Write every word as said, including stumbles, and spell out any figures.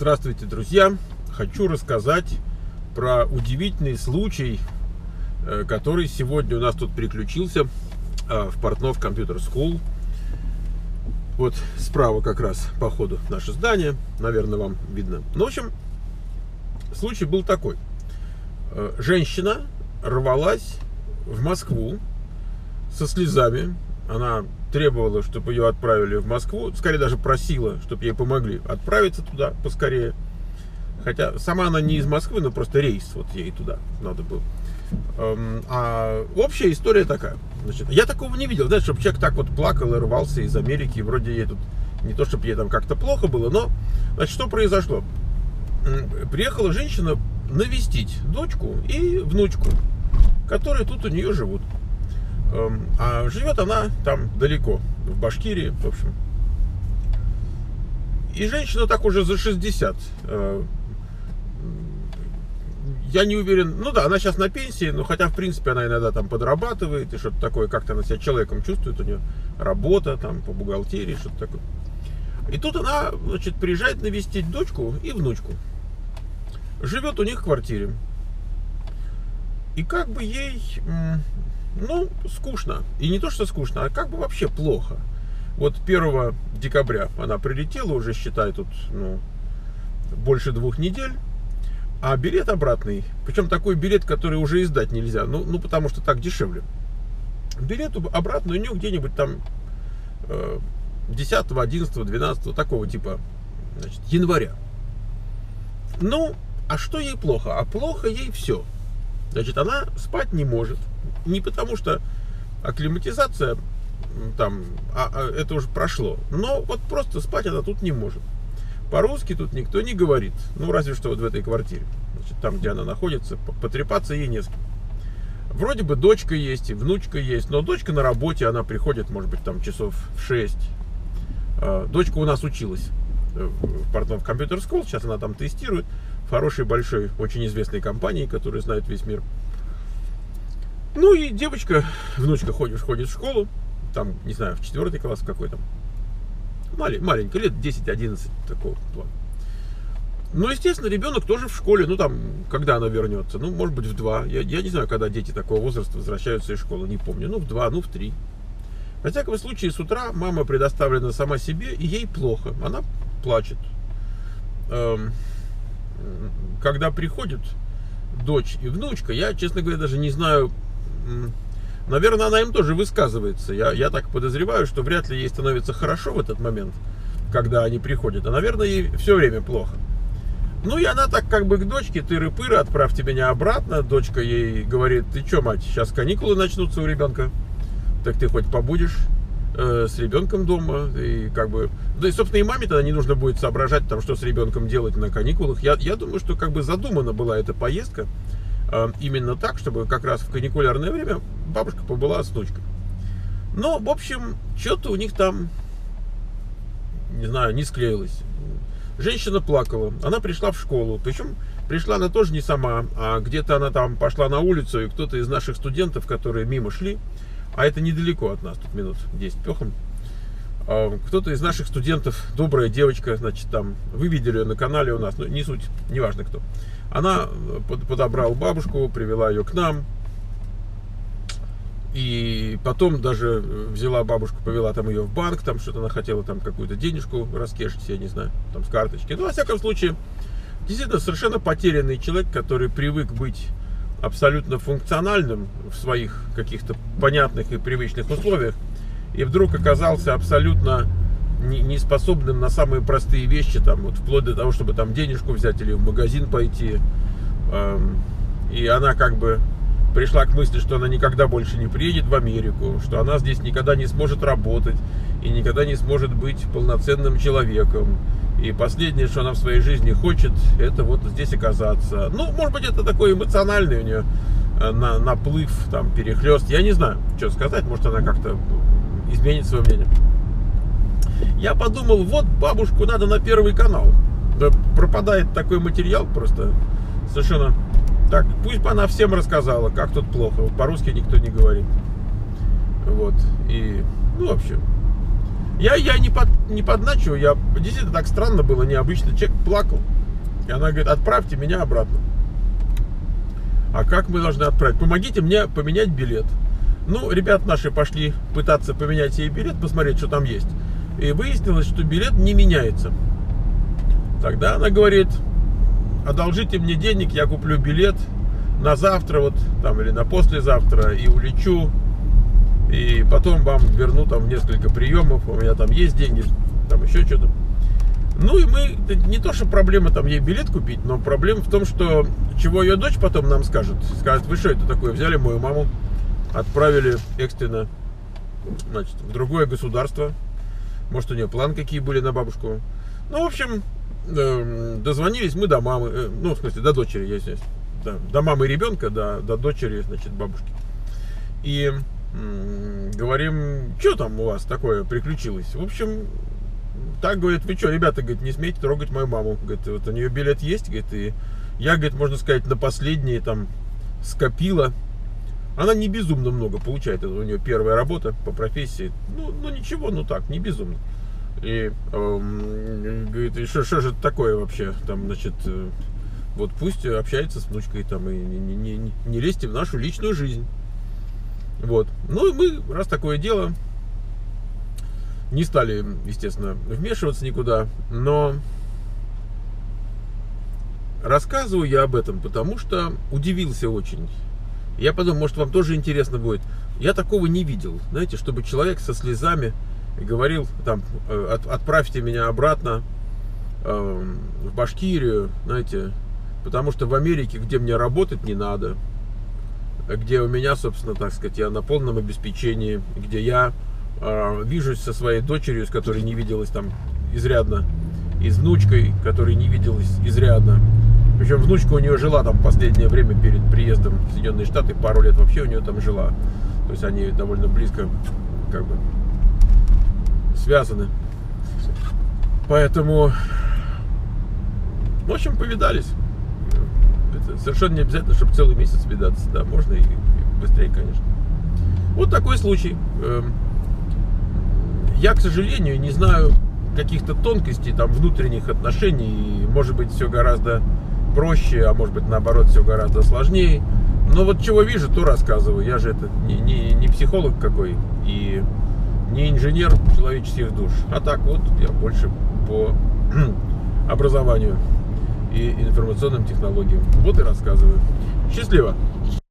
Здравствуйте, друзья! Хочу рассказать про удивительный случай, который сегодня у нас тут приключился в Портнов Computer School. Вот справа как раз по ходу наше здание, наверное, вам видно. Ну, в общем, случай был такой. Женщина рвалась в Москву со слезами. Она требовала, чтобы ее отправили в Москву, скорее даже просила, чтобы ей помогли отправиться туда поскорее. Хотя сама она не из Москвы, но просто рейс вот ей туда надо было. А общая история такая. Значит, я такого не видел, знаешь, чтобы человек так вот плакал и рвался из Америки. Вроде ей тут не то, чтобы ей там как-то плохо было, но, значит, что произошло? Приехала женщина навестить дочку и внучку, которые тут у нее живут. А живет она там далеко, в Башкирии, в общем. И женщина так уже за шестьдесят. Я не уверен, ну да, она сейчас на пенсии, но хотя, в принципе, она иногда там подрабатывает и что-то такое, как-то она себя человеком чувствует, у нее работа там по бухгалтерии, что-то такое. И тут она, значит, приезжает навестить дочку и внучку. Живет у них в квартире. И как бы ей... Ну, скучно. И не то, что скучно, а как бы вообще плохо. Вот первого декабря она прилетела, уже, считай, тут, ну, больше двух недель. А билет обратный, причем такой билет, который уже издать нельзя, ну, ну потому что так дешевле. Билет обратный у нее где-нибудь там десятого, одиннадцатого, двенадцатого, такого типа, значит, января. Ну, а что ей плохо? А плохо ей все. Значит, она спать не может. Не потому что акклиматизация там, а, а, это уже прошло. Но вот просто спать она тут не может. По-русски тут никто не говорит. Ну, разве что вот в этой квартире. Значит, там, где она находится, потрепаться ей не с кем. Вроде бы дочка есть и внучка есть. Но дочка на работе, она приходит, может быть, там часов в шесть. Дочка у нас училась в Портнов Computer School. Сейчас она там тестирует. В хорошей, большой, очень известной компании, которая знает весь мир. Ну и девочка, внучка ходит, ходит в школу. Там, не знаю, в четвертый класс какой-то. Маленькая, лет десять-одиннадцать такого плана. Ну, естественно, ребенок тоже в школе. Ну, там, когда она вернется? Ну, может быть, в два. Я, я не знаю, когда дети такого возраста возвращаются из школы. Не помню. Ну, в два, ну, в три. Во всяком случае, с утра мама предоставлена сама себе, и ей плохо. Она плачет. Эм, когда приходят дочь и внучка, я, честно говоря, даже не знаю... Наверное, она им тоже высказывается. Я, я так подозреваю, что вряд ли ей становится хорошо в этот момент, когда они приходят. А, наверное, ей все время плохо. Ну, и она так как бы к дочке: тыры-пыры, отправьте меня обратно. Дочка ей говорит: ты что, мать, сейчас каникулы начнутся у ребенка. Так ты хоть побудешь э, с ребенком дома. И как бы... Да и, собственно, и маме тогда не нужно будет соображать, там, что с ребенком делать на каникулах. Я, я думаю, что как бы задумана была эта поездка именно так, чтобы как раз в каникулярное время бабушка побыла с внучкой. Но, в общем, что-то у них там, не знаю, не склеилось. Женщина плакала. Она пришла в школу. Причем пришла она тоже не сама, а где-то она там пошла на улицу, и кто-то из наших студентов, которые мимо шли, а это недалеко от нас, тут минут десять пехом, кто-то из наших студентов, добрая девочка, значит, там, вы видели ее на канале у нас, ну, не суть, неважно кто. Она подобрала бабушку, привела ее к нам. И потом даже взяла бабушку, повела там ее в банк, там что-то она хотела, там какую-то денежку раскешить, я не знаю, там с карточки. Ну, во всяком случае, действительно совершенно потерянный человек, который привык быть абсолютно функциональным в своих каких-то понятных и привычных условиях, и вдруг оказался абсолютно не способным на самые простые вещи, там, вот, вплоть до того, чтобы там денежку взять или в магазин пойти. И она как бы пришла к мысли, что она никогда больше не приедет в Америку, что она здесь никогда не сможет работать и никогда не сможет быть полноценным человеком. И последнее, что она в своей жизни хочет, это вот здесь оказаться. Ну, может быть, это такой эмоциональный у нее на, наплыв, там, перехлест. Я не знаю, что сказать, может, она как-то изменит свое мнение. Я подумал, вот бабушку надо на Первый канал. Да пропадает такой материал просто совершенно. Так, пусть бы она всем рассказала, как тут плохо. По-русски никто не говорит. Вот. И, ну, вообще. Я, я не, под, не подначиваю, я действительно так странно было, необычно. Человек плакал. И она говорит, отправьте меня обратно. А как мы должны отправить? Помогите мне поменять билет. Ну, ребят наши пошли пытаться поменять ей билет, посмотреть, что там есть. И выяснилось, что билет не меняется. Тогда она говорит, одолжите мне денег, я куплю билет на завтра, вот там, или на послезавтра, и улечу. И потом вам верну там несколько приемов, у меня там есть деньги, там еще что-то. Ну и мы, не то что проблема там ей билет купить, но проблема в том, что чего ее дочь потом нам скажет. Скажет, вы что это такое, взяли мою маму, отправили экстренно, значит, в другое государство. Может, у нее планы какие были на бабушку. Ну, в общем, дозвонились мы до мамы, ну, в смысле, до дочери, я здесь. До, до мамы ребенка, до, до дочери, значит, бабушки. И м, говорим, что там у вас такое приключилось? В общем, так, говорит, вы что, ребята, говорит, не смейте трогать мою маму. Говорит, вот у нее билет есть, говорит, и я, говорит, можно сказать, на последние там скопила. Она не безумно много получает, это у нее первая работа по профессии. Ну, ну ничего, ну так, не безумно. И эм, говорит, что, что же это такое вообще? Там, значит, э, вот пусть общается с внучкой там и не, не, не, не лезьте в нашу личную жизнь. Вот. Ну и мы, раз такое дело, не стали, естественно, вмешиваться никуда, но рассказываю я об этом, потому что удивился очень. Я подумал, может, вам тоже интересно будет. Я такого не видел, знаете, чтобы человек со слезами говорил, там, от, отправьте меня обратно э, в Башкирию, знаете, потому что в Америке, где мне работать не надо, где у меня, собственно, так сказать, я на полном обеспечении, где я э, вижусь со своей дочерью, с которой не виделась там изрядно, и с внучкой, которой не виделась изрядно. Причем внучка у нее жила там последнее время перед приездом в Соединенные Штаты, пару лет вообще у нее там жила. То есть они довольно близко как бы связаны. Поэтому, в общем, повидались. Это совершенно не обязательно, чтобы целый месяц видаться. Да, можно и, и быстрее, конечно. Вот такой случай. Я, к сожалению, не знаю каких-то тонкостей там внутренних отношений. И, может быть, все гораздо проще, а может быть, наоборот, все гораздо сложнее. Но вот чего вижу, то рассказываю. Я же это не, не, не психолог какой и не инженер человеческих душ. А так вот, я больше по образованию и информационным технологиям. Вот и рассказываю. Счастливо!